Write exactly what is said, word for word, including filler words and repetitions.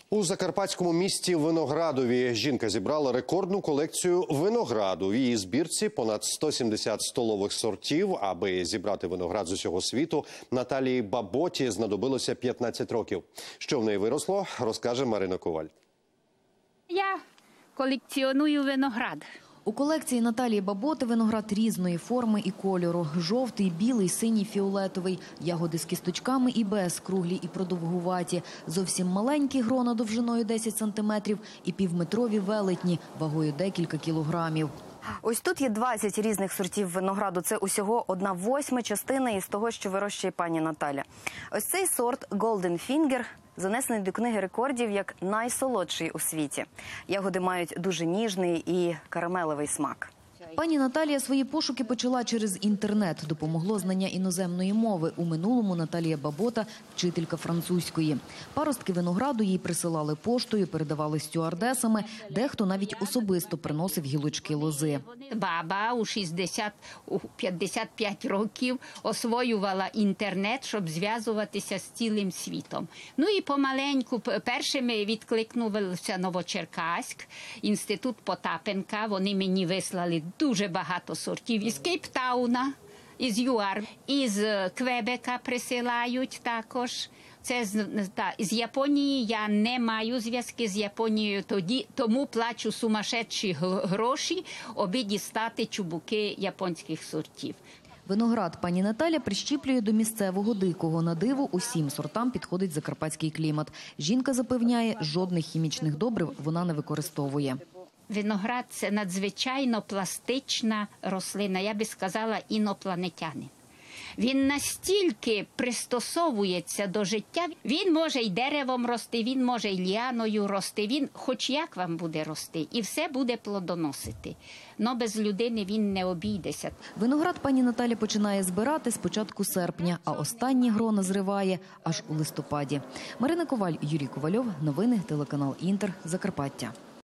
У закарпатському місті Виноградові жінка зібрала рекордну колекцію винограду. В її збірці понад сто сімдесят столових сортів. Аби зібрати виноград з усього світу, Наталії Баботі знадобилося п'ятнадцять років. Що в неї виросло, розкаже Марина Коваль. Я колекціоную виноград. У колекції Наталії Баботи виноград різної форми і кольору. Жовтий, білий, синій, фіолетовий. Ягоди з кісточками і без, круглі і продовгуваті. Зовсім маленькі грона довжиною десять сантиметрів і півметрові велетні, вагою декілька кілограмів. Ось тут є двадцять різних сортів винограду. Це усього одна восьма частина із того, що вирощує пані Наталя. Ось цей сорт Golden Finger занесений до книги рекордів як найсолодший у світі. Ягоди мають дуже ніжний і карамелевий смак. Пані Наталія свої пошуки почала через інтернет. Допомогло знання іноземної мови. У минулому Наталія Бабота – вчителька французької. Паростки винограду їй присилали поштою, передавали стюардесами. Дехто навіть особисто приносив гілочки лози. Баба у шістдесят п'ятдесят п'ять років освоювала інтернет, щоб зв'язуватися з цілим світом. Ну і помаленьку першими відкликнувся Новочеркаськ, інститут Потапенка. Вони мені вислали дуже багато сортів із Кейптауна, із ЮАР, із Квебека присилають також. Це з, та, з Японії я не маю зв'язки з Японією, тоді, тому плачу сумасшедші гроші, аби дістати чубуки японських сортів. Виноград пані Наталя прищіплює до місцевого дикого. На диво усім сортам підходить закарпатський клімат. Жінка запевняє, жодних хімічних добрив вона не використовує. Виноград – це надзвичайно пластична рослина, я би сказала, інопланетянин. Він настільки пристосовується до життя, він може й деревом рости, він може й ліаною рости, він хоч як вам буде рости, і все буде плодоносити. Но без людини він не обійдеться. Виноград пані Наталя починає збирати з початку серпня, а останні грона зриває аж у листопаді. Марина Коваль, Юрій Ковальов. Новини телеканал Інтер. Закарпаття.